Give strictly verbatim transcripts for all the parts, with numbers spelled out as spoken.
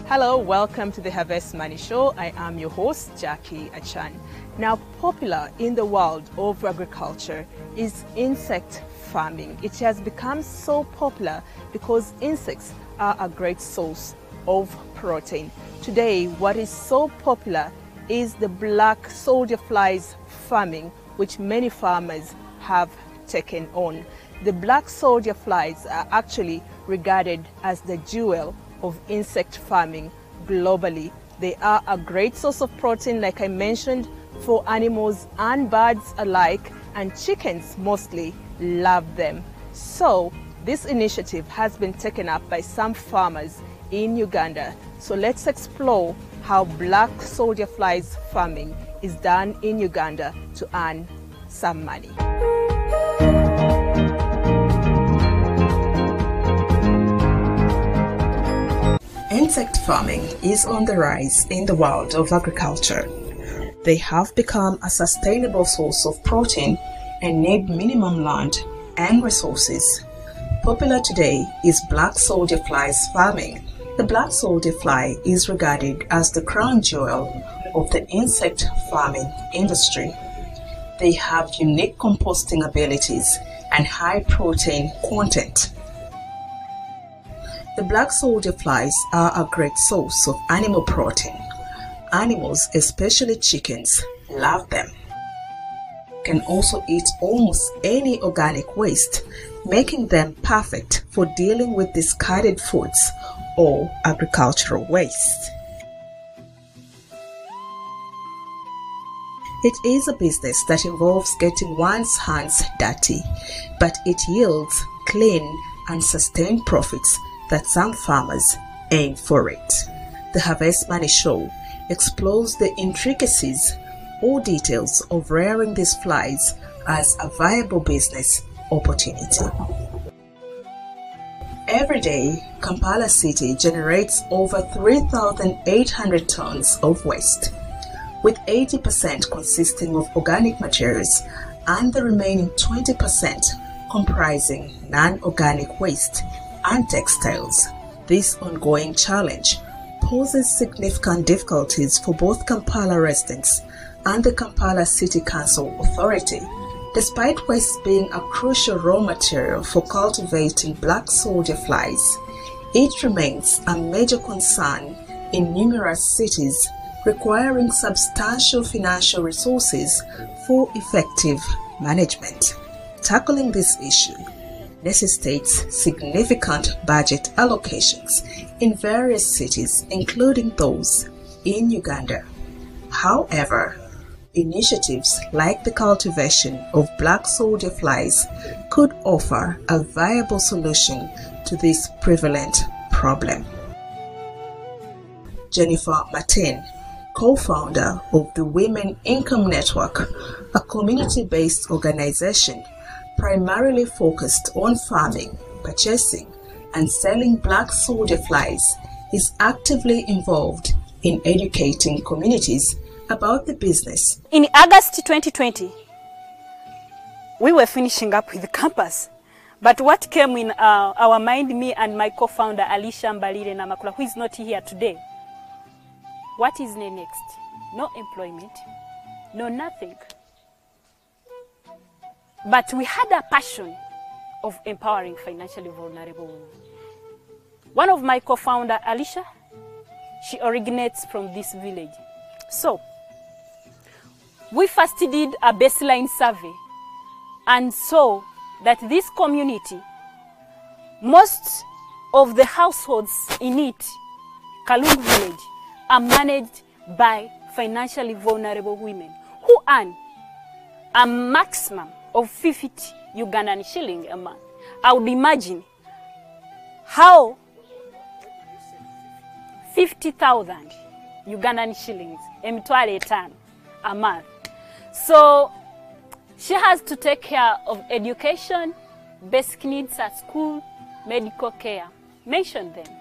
Hello, welcome to the Harvest Money Show. I am your host, Jackie Achan. Now, popular in the world of agriculture is insect farming. It has become so popular because insects are a great source of protein. Today, what is so popular is the black soldier flies farming, which many farmers have taken on. The black soldier flies are actually regarded as the jewel of insect farming globally. They are a great source of protein, like I mentioned, for animals and birds alike, and chickens mostly love them. So this initiative has been taken up by some farmers in Uganda. So let's explore how black soldier flies farming is done in Uganda to earn some money. Insect farming is on the rise in the world of agriculture. They have become a sustainable source of protein and need minimum land and resources. Popular today is black soldier flies farming. The black soldier fly is regarded as the crown jewel of the insect farming industry. They have unique composting abilities and high protein content. The black soldier flies are a great source of animal protein. Animals, especially chickens, love them. Can also eat almost any organic waste, making them perfect for dealing with discarded foods or agricultural waste. It is a business that involves getting one's hands dirty, but it yields clean and sustained profits that some farmers aim for it. The Harvest Money Show explores the intricacies or details of rearing these flies as a viable business opportunity. Every day, Kampala City generates over three thousand eight hundred tons of waste, with eighty percent consisting of organic materials and the remaining twenty percent comprising non-organic waste and textiles. This ongoing challenge poses significant difficulties for both Kampala residents and the Kampala City Council Authority. Despite waste being a crucial raw material for cultivating black soldier flies, it remains a major concern in numerous cities, requiring substantial financial resources for effective management. Tackling this issue necessitates significant budget allocations in various cities, including those in Uganda. However, initiatives like the cultivation of black soldier flies could offer a viable solution to this prevalent problem. Jennifer Martin, co-founder of the Women Income Network, a community-based organization primarily focused on farming, purchasing, and selling black soldier flies, is actively involved in educating communities about the business. In August twenty twenty, we were finishing up with the campus, but what came in uh, our mind, me and my co-founder Alicia Mbalire Namakula, who is not here today, what is next? No employment, no nothing. But we had a passion of empowering financially vulnerable women. One of my co-founder, Alicia, she originates from this village. So, we first did a baseline survey and saw that this community, most of the households in it, Kalungu village, are managed by financially vulnerable women who earn a maximum of fifty Ugandan shilling a month. I would imagine how fifty thousand Ugandan shillings a month. So she has to take care of education, basic needs at school, medical care. Mention them.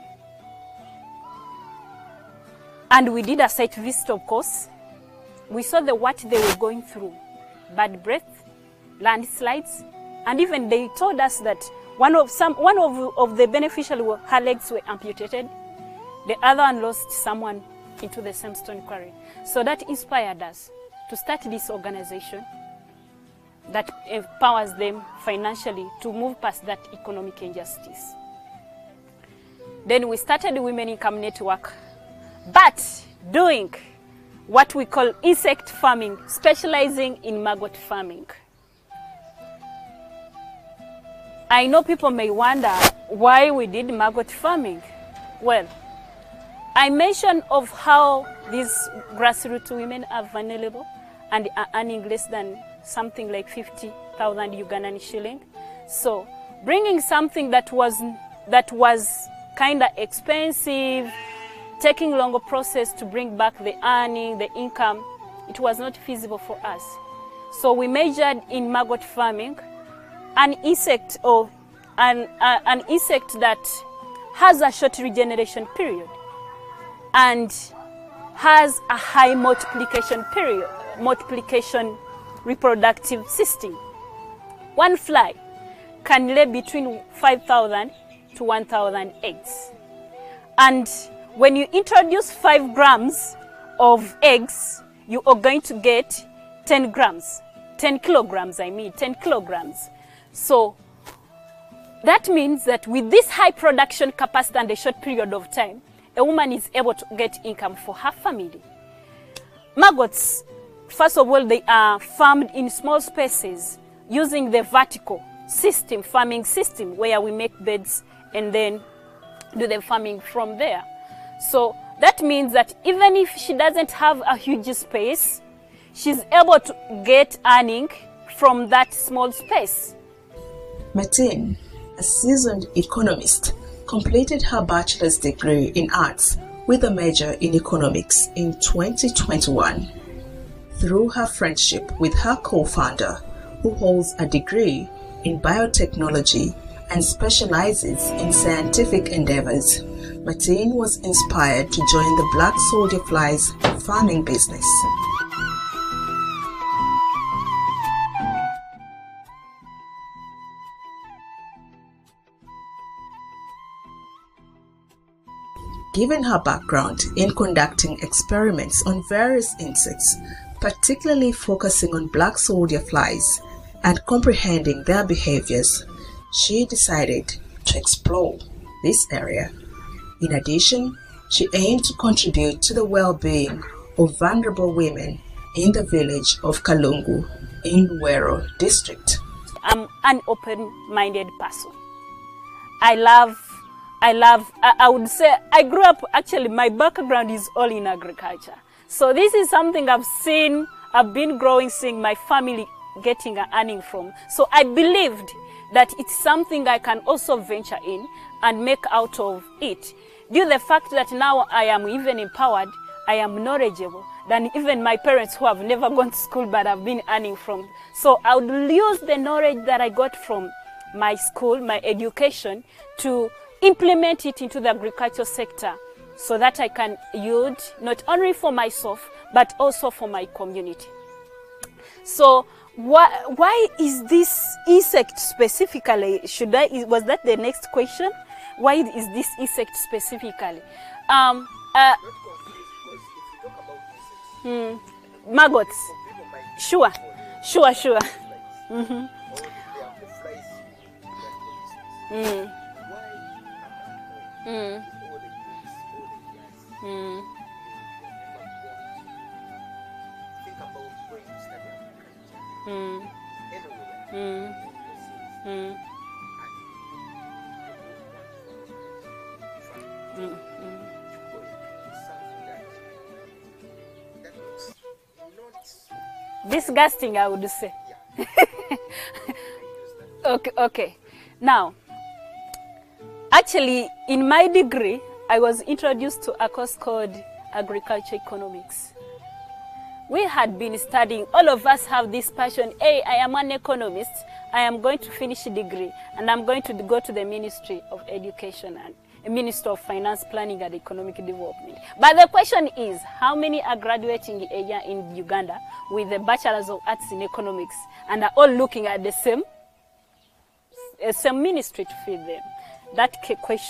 And we did a site visit, of course. We saw the what they were going through, bad breath, landslides, and even they told us that one of some one of, of the beneficiaries, her legs were amputated. the other one lost someone into the same stone quarry. So that inspired us to start this organization that empowers them financially to move past that economic injustice. Then we started the Women Income Network, but doing what we call insect farming, specializing in maggot farming. I know people may wonder why we did maggot farming. Well, I mentioned of how these grassroots women are vulnerable and are earning less than something like fifty thousand Ugandan shilling. So bringing something that was, that was kind of expensive, taking longer process to bring back the earning, the income, it was not feasible for us. So we measured in maggot farming an insect or an, uh, an insect that has a short regeneration period and has a high multiplication period, multiplication reproductive system. One fly can lay between five thousand to one thousand eggs. And when you introduce five grams of eggs, you are going to get ten grams, ten kilograms, I mean, ten kilograms. So that means that with this high production capacity and a short period of time, a woman is able to get income for her family. Maggots, first of all, they are farmed in small spaces using the vertical system, farming system, where we make beds and then do the farming from there. So that means that even if she doesn't have a huge space, she's able to get earning from that small space. Martine, a seasoned economist, completed her bachelor's degree in arts with a major in economics in twenty twenty-one. Through her friendship with her co-founder, who holds a degree in biotechnology and specializes in scientific endeavors, Martine was inspired to join the Black Soldier Flies farming business. Given her background in conducting experiments on various insects, particularly focusing on black soldier flies and comprehending their behaviors, she decided to explore this area. In addition, she aimed to contribute to the well-being of vulnerable women in the village of Kalungu in Luwero district. I'm an open-minded person. I love I love, I, I would say, I grew up, actually, my background is all in agriculture. So this is something I've seen, I've been growing, seeing my family getting an earning from. So I believed that it's something I can also venture in and make out of it. Due to the fact that now I am even empowered, I am knowledgeable than even my parents who have never gone to school but have been earning from. So I would use the knowledge that I got from my school, my education, to implement it into the agricultural sector so that I can yield not only for myself but also for my community. So why, why is this insect specifically? Should I, was that the next question? Why is this insect specifically? Um, uh, hmm, maggots. Sure, sure, sure. Mm-hmm. Mm. Mm. Mm. Mm. Mm. Mm. Mm. Disgusting, I would say. Okay, okay. Now, actually, in my degree, I was introduced to a course called Agriculture Economics. We had been studying, all of us have this passion, hey, I am an economist, I am going to finish a degree, and I'm going to go to the Ministry of Education and the Minister of Finance, Planning and Economic Development. But the question is, how many are graduating a year in Uganda with a Bachelor's of Arts in Economics and are all looking at the same, uh, same ministry to feed them? That question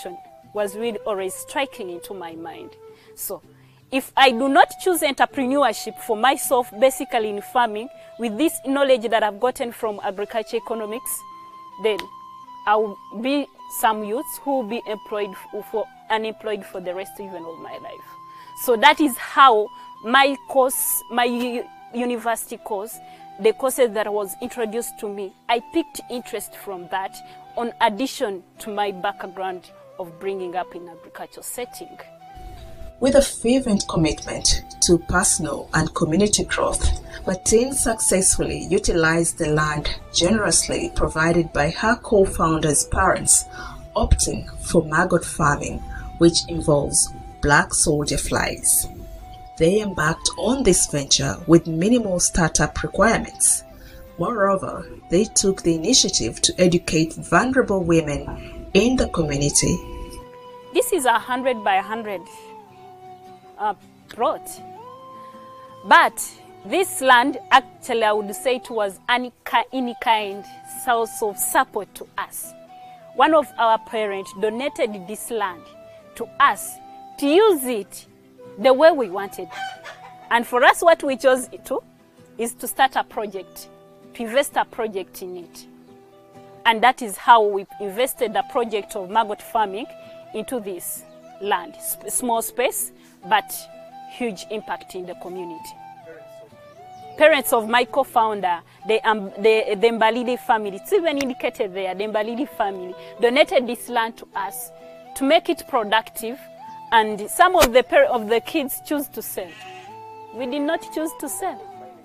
was really always striking into my mind. So if I do not choose entrepreneurship for myself, basically in farming, with this knowledge that I've gotten from agriculture economics, then I will be some youths who will be employed for unemployed for the rest even of my life. So that is how my course, my university course, the courses that was introduced to me, I picked interest from that, on addition to my background of bringing up in agricultural setting. With a fervent commitment to personal and community growth, Martine successfully utilized the land generously provided by her co-founder's parents, opting for maggot farming, which involves black soldier flies. They embarked on this venture with minimal startup requirements. Moreover, they took the initiative to educate vulnerable women in the community. This is a hundred by hundred uh, plot. But this land, actually, I would say it was any kind source of support to us. One of our parents donated this land to us to use it the way we wanted. And for us, what we chose to is to start a project, to invest a project in it. And that is how we invested the project of maggot farming into this land. Small space, but huge impact in the community. Parents of my co-founder, the, um, the, the Mbalili family, it's even indicated there, the Mbalili family, donated this land to us to make it productive, and some of the, of the kids choose to sell. We did not choose to sell.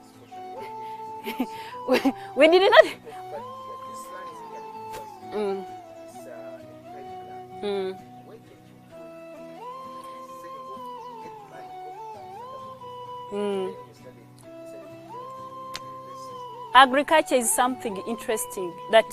we, we did not. Mm. Mm. Mm. Agriculture is something interesting that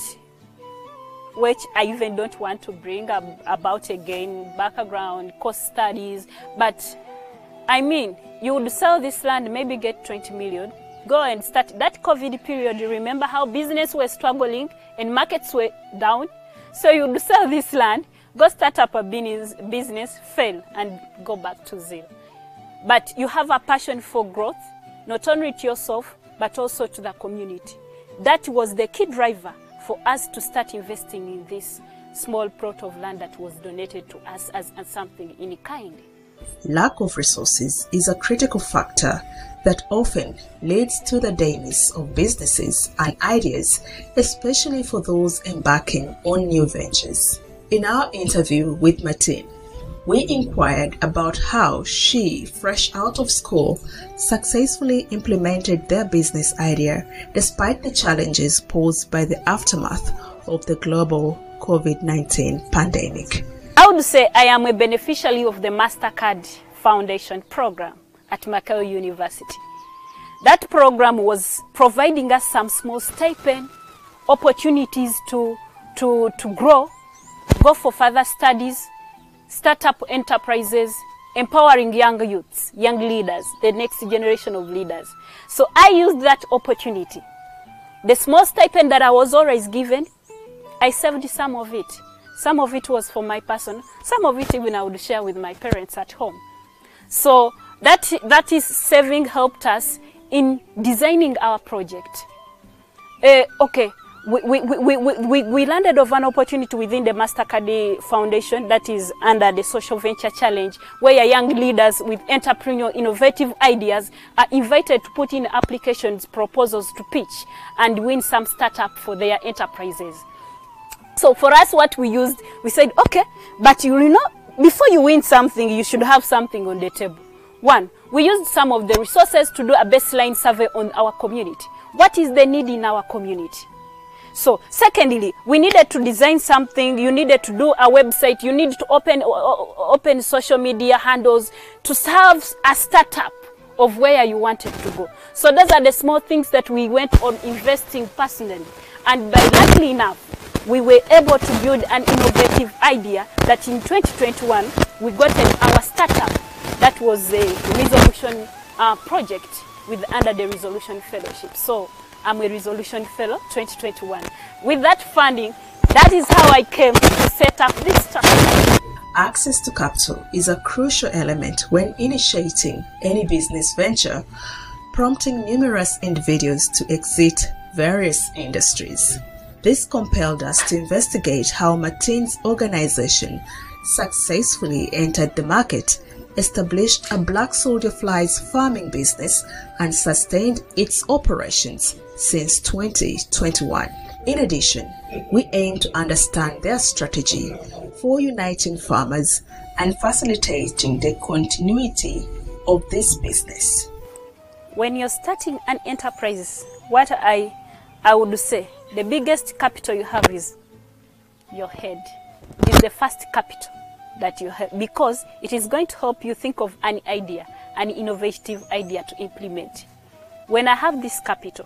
which I even don't want to bring up about again, background, cost studies, but I mean, you would sell this land, maybe get twenty million, go and start. That COVID period, you remember how business was struggling and markets were down? So you would sell this land, go start up a business, business, fail, and go back to zero. But you have a passion for growth, not only to yourself, but also to the community. That was the key driver for us to start investing in this small plot of land that was donated to us as, as something in kind. Lack of resources is a critical factor that often leads to the demise of businesses and ideas, especially for those embarking on new ventures. In our interview with Martine, we inquired about how she, fresh out of school, successfully implemented their business idea despite the challenges posed by the aftermath of the global COVID nineteen pandemic. I would say I am a beneficiary of the MasterCard Foundation program at Macquarie University. That program was providing us some small stipend, opportunities to, to, to grow, go for further studies, startup enterprises, empowering young youths, young leaders, the next generation of leaders. So I used that opportunity. The small stipend that I was always given, I saved some of it. Some of it was for my person. Some of it even I would share with my parents at home. So that, that is saving helped us in designing our project. Uh, okay. We, we, we, we, we landed of an opportunity within the MasterCard Foundation that is under the Social Venture Challenge, where young leaders with entrepreneurial innovative ideas are invited to put in applications, proposals to pitch and win some startup for their enterprises. So for us, what we used, we said, okay, but you know, before you win something, you should have something on the table. One, we used some of the resources to do a baseline survey on our community. What is the need in our community? So, secondly, we needed to design something, you needed to do a website, you needed to open, open social media handles to serve a startup of where you wanted to go. So those are the small things that we went on investing personally. And by luckily enough, we were able to build an innovative idea that in twenty twenty-one, we got an, our startup that was a resolution uh, project with under the Resolution Fellowship. So I'm a Resolution Fellow twenty twenty-one. With that funding, that is how I came to set up this startup. Access to capital is a crucial element when initiating any business venture, prompting numerous individuals to exit various industries. This compelled us to investigate how Martin's organization successfully entered the market, established a black soldier flies farming business, and sustained its operations since twenty twenty-one. In addition, we aim to understand their strategy for uniting farmers and facilitating the continuity of this business. When you're starting an enterprise, what I, I would say, the biggest capital you have is your head. It is the first capital that you have, because it is going to help you think of an idea, an innovative idea to implement. When I have this capital,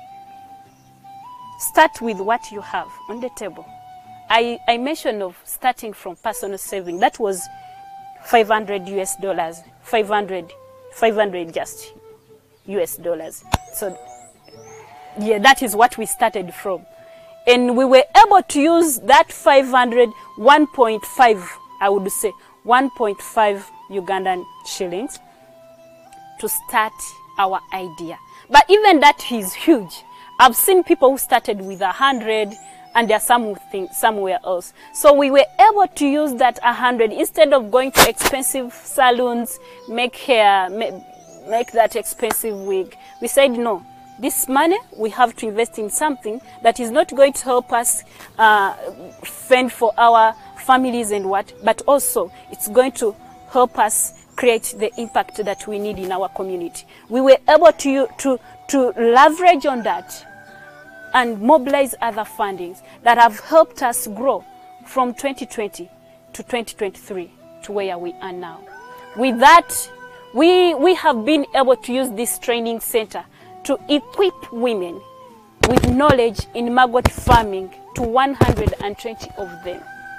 start with what you have on the table. I, I mentioned of starting from personal saving. That was five hundred U S dollars, five hundred, five hundred just U S dollars. So yeah, that is what we started from. And we were able to use that five hundred, one point five, I would say, one point five Ugandan shillings to start our idea. But even that is huge. I've seen people who started with a hundred and there are some who think somewhere else. So we were able to use that a hundred instead of going to expensive salons, make hair, make, make that expensive wig. We said no. This money we have to invest in something that is not going to help us uh, fend for our families and what, but also it's going to help us create the impact that we need in our community. We were able to, to, to leverage on that and mobilize other fundings that have helped us grow from twenty twenty to twenty twenty-three to where we are now. With that, we, we have been able to use this training center to equip women with knowledge in maggot farming to one hundred twenty of them.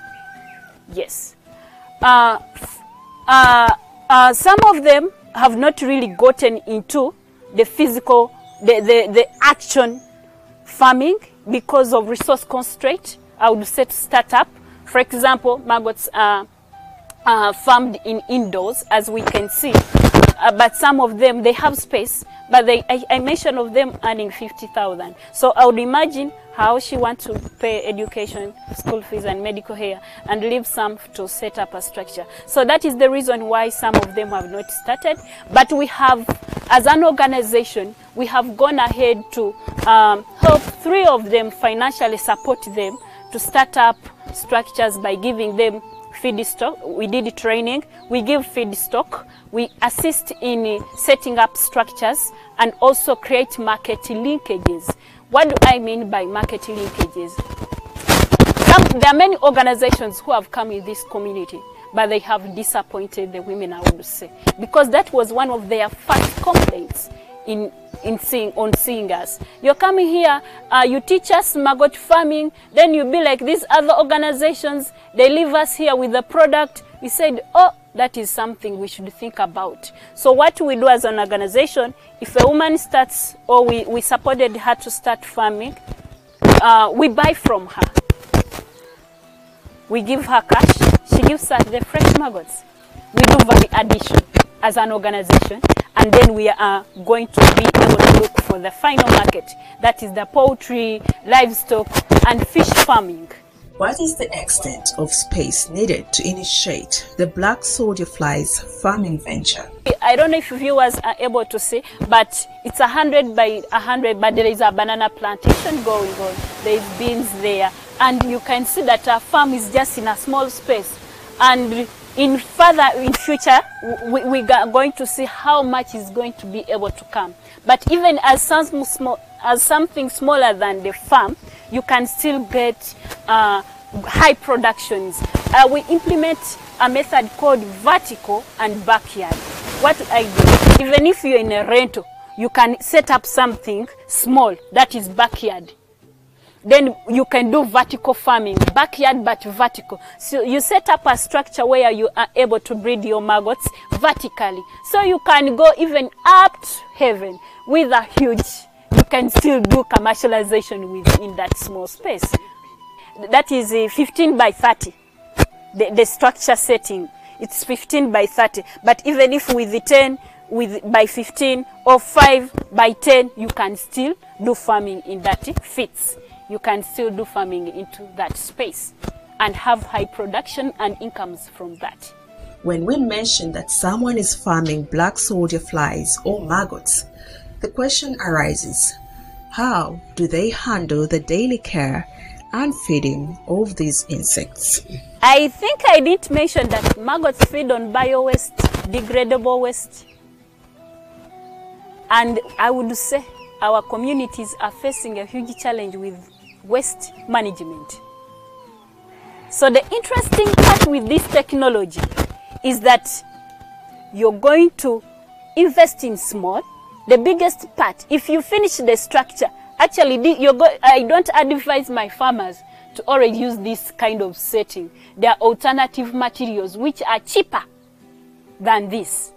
Yes. Uh, uh, uh, some of them have not really gotten into the physical, the, the, the action farming because of resource constraint. I would say to start up. For example, maggots are uh, farmed in indoors, as we can see. Uh, but some of them, they have space, but they, I, I mentioned of them earning fifty thousand. So I would imagine how she wants to pay education, school fees and medical care, and leave some to set up a structure. So that is the reason why some of them have not started. But we have, as an organization, we have gone ahead to um, help three of them financially support them to start up structures by giving them feedstock. We did training, we give feedstock, we assist in setting up structures and also create market linkages. What do I mean by market linkages? Some, there are many organizations who have come in this community, but they have disappointed the women, I would say, because that was one of their first complaints in in seeing on seeing us. You're coming here, uh, you teach us maggot farming, then you be like these other organizations, they leave us here with the product. We said, oh, that is something we should think about. So what we do as an organization, if a woman starts, or we, we supported her to start farming, uh, we buy from her. We give her cash, she gives us the fresh maggots. We do value addition as an organization, and then we are going to be able to look for the final market, that is the poultry, livestock, and fish farming. What is the extent of space needed to initiate the black soldier flies farming venture? I don't know if viewers are able to see, but it's a hundred by a hundred, but there is a banana plantation going on. There is beans there, and you can see that our farm is just in a small space. And in further, in future, we, we are going to see how much is going to be able to come. But even as, some small, as something smaller than the farm, you can still get uh, high productions. Uh, we implement a method called vertical and backyard. What I do, even if you're in a rental, you can set up something small, that is backyard. Then you can do vertical farming, backyard but vertical. So you set up a structure where you are able to breed your maggots vertically. So you can go even up to heaven with a huge, you can still do commercialization within that small space. That is uh, fifteen by thirty. the, the structure setting. It's fifteen by thirty. But even if with the ten, with by fifteen or five by ten, you can still do farming in that fits. You can still do farming into that space and have high production and incomes from that. When we mention that someone is farming black soldier flies or maggots, the question arises, how do they handle the daily care and feeding of these insects? I think I didn't mention that maggots feed on bio-waste, degradable waste. And I would say our communities are facing a huge challenge with waste management. So the interesting part with this technology is that you're going to invest in small. The biggest part, if you finish the structure, actually you're go I don't advise my farmers to already use this kind of setting. There are alternative materials which are cheaper than this.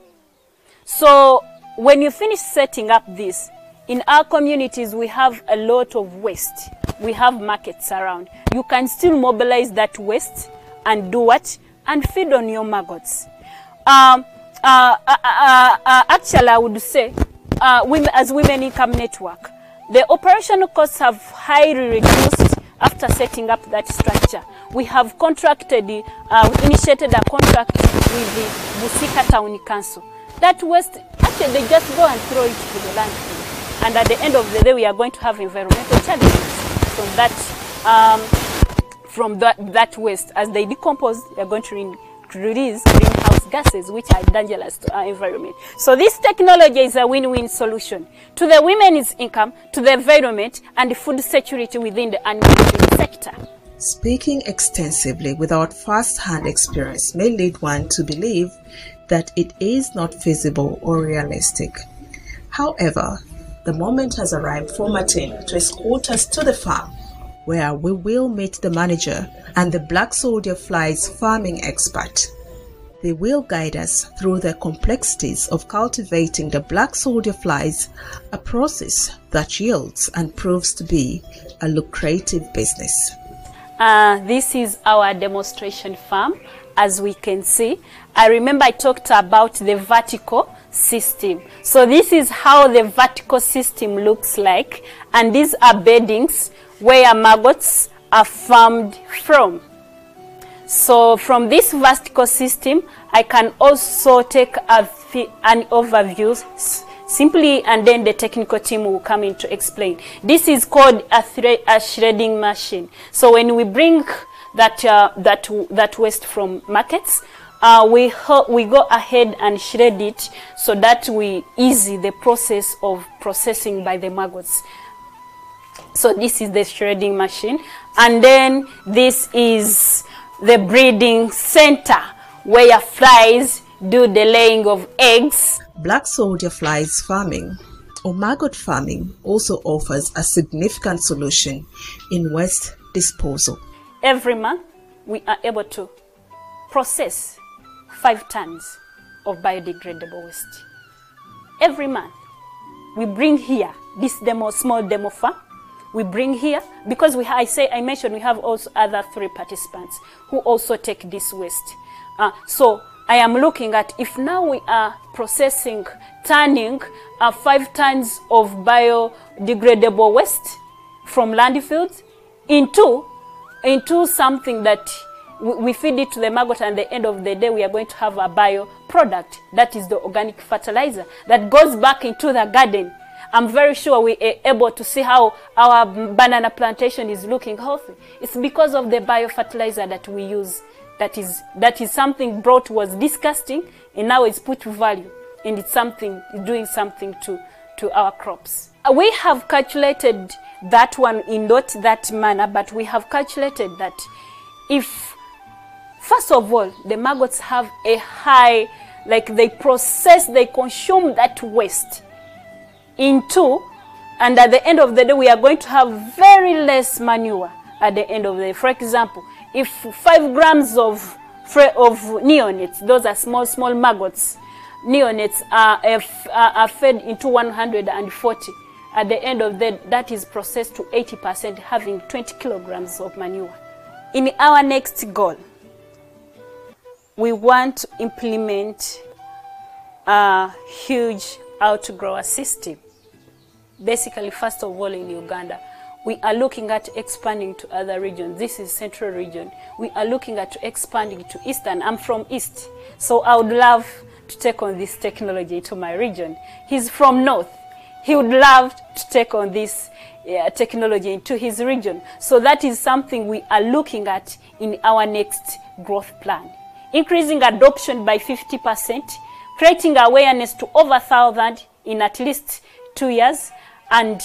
So when you finish setting up this, in our communities we have a lot of waste. We have markets around. You can still mobilize that waste and do what? And feed on your maggots. Um, uh, uh, uh, uh, actually, I would say, uh, women, as Women Income Network, the operational costs have highly reduced after setting up that structure. We have contracted, uh, we initiated a contract with the Busika Town Council. That waste, actually they just go and throw it to the landfill. And at the end of the day, we are going to have environmental challenges from that, um, from that, that waste. As they decompose, they are going to re release greenhouse gases, which are dangerous to our environment. So this technology is a win-win solution to the women's income, to the environment, and the food security within the animal sector. Speaking extensively without first-hand experience may lead one to believe that it is not feasible or realistic. However, the moment has arrived for Martin to escort us to the farm, where we will meet the manager and the black soldier flies farming expert. They will guide us through the complexities of cultivating the black soldier flies, a process that yields and proves to be a lucrative business. Uh, this is our demonstration farm. As we can see, I remember I talked about the vertical system. So this is how the vertical system looks like, and these are beddings where maggots are farmed from. So from this vertical system, I can also take a, an overview simply, and then the technical team will come in to explain. This is called a, a shredding machine. So when we bring that uh, that that waste from markets, uh, we we go ahead and shred it so that we ease the process of processing by the maggots. So this is the shredding machine, and then this is the breeding center where flies do the laying of eggs. Black soldier flies farming or maggot farming also offers a significant solution in waste disposal. Every month, we are able to process five tons of biodegradable waste. Every month, we bring here this demo, small demo farm. We bring here, because we, I say, I mentioned we have also other three participants who also take this waste. Uh, so I am looking at, if now we are processing, turning uh, five tons of biodegradable waste from landfills into into something that we feed it to the maggot, and at the end of the day we are going to have a bio product, that is the organic fertilizer that goes back into the garden. I'm very sure we are able to see how our banana plantation is looking healthy. It's because of the biofertilizer that we use. That is that is something brought was disgusting, and now it's put to value, and it's something doing something to to our crops. We have calculated that one in not that manner, but we have calculated that if, first of all, the maggots have a high, like they process, they consume that waste into, and at the end of the day, we are going to have very less manure at the end of the day. For example, if five grams of, of neonates, those are small, small maggots, neonates are, are fed into one hundred forty. At the end of that, that is processed to eighty percent, having twenty kilograms of manure. In our next goal, we want to implement a huge outgrower system. Basically, first of all, in Uganda, we are looking at expanding to other regions. This is Central region. We are looking at expanding to Eastern. I'm from East, so I would love to take on this technology to my region. He's from North. He would love to take on this uh, technology into his region. So that is something we are looking at in our next growth plan. Increasing adoption by fifty percent, creating awareness to over one thousand in at least two years, and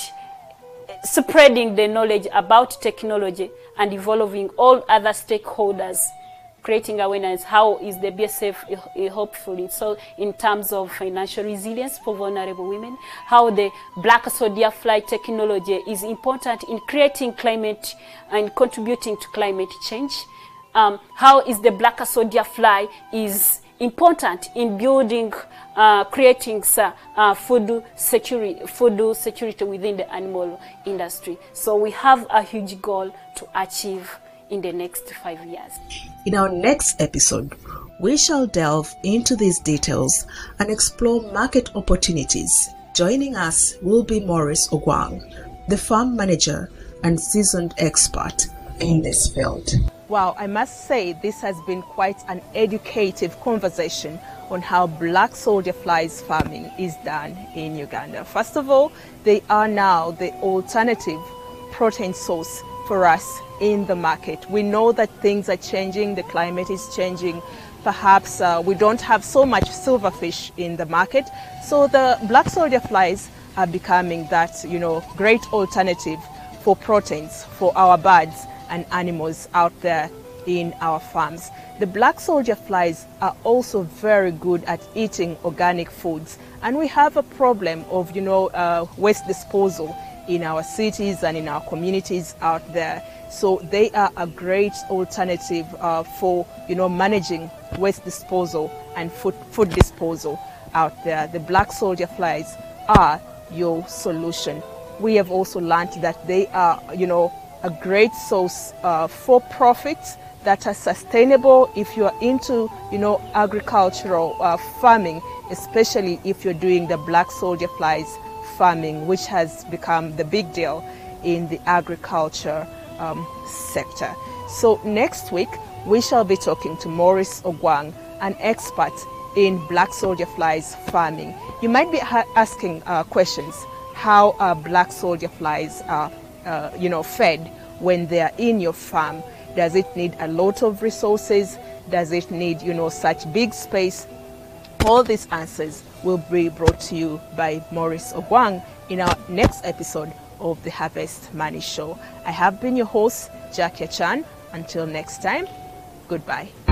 spreading the knowledge about technology and involving all other stakeholders, creating awareness. How is the B S F helpful? So in terms of financial resilience for vulnerable women, how the black soldier fly technology is important in creating climate and contributing to climate change. Um, how is the black soldier fly is important in building, uh, creating uh, uh, food security, food security within the animal industry. So we have a huge goal to achieve in the next five years. In our next episode, we shall delve into these details and explore market opportunities. Joining us will be Maurice Ogwang, the farm manager and seasoned expert in this field. Wow, I must say this has been quite an educative conversation on how black soldier flies farming is done in Uganda. First of all, they are now the alternative protein source for us in the market. We know that things are changing, the climate is changing. Perhaps uh, we don't have so much silverfish in the market, so the black soldier flies are becoming that, you know, great alternative for proteins for our birds and animals out there in our farms. The black soldier flies are also very good at eating organic foods, and we have a problem of, you know, uh, waste disposal in our cities and in our communities out there. So they are a great alternative uh, for, you know, managing waste disposal and food, food disposal out there. The black soldier flies are your solution. We have also learned that they are, you know, a great source uh, for profits that are sustainable if you are into, you know, agricultural uh, farming, especially if you're doing the black soldier flies farming, which has become the big deal in the agriculture um, sector. So next week, we shall be talking to Maurice Ogwang, an expert in black soldier flies farming. You might be asking uh, questions. How are black soldier flies are uh, you know, fed when they are in your farm? Does it need a lot of resources? Does it need, you know, such big space? All these answers will be brought to you by Maurice Ogwang in our next episode of the Harvest Money Show. I have been your host, Jackie Chan. Until next time, goodbye.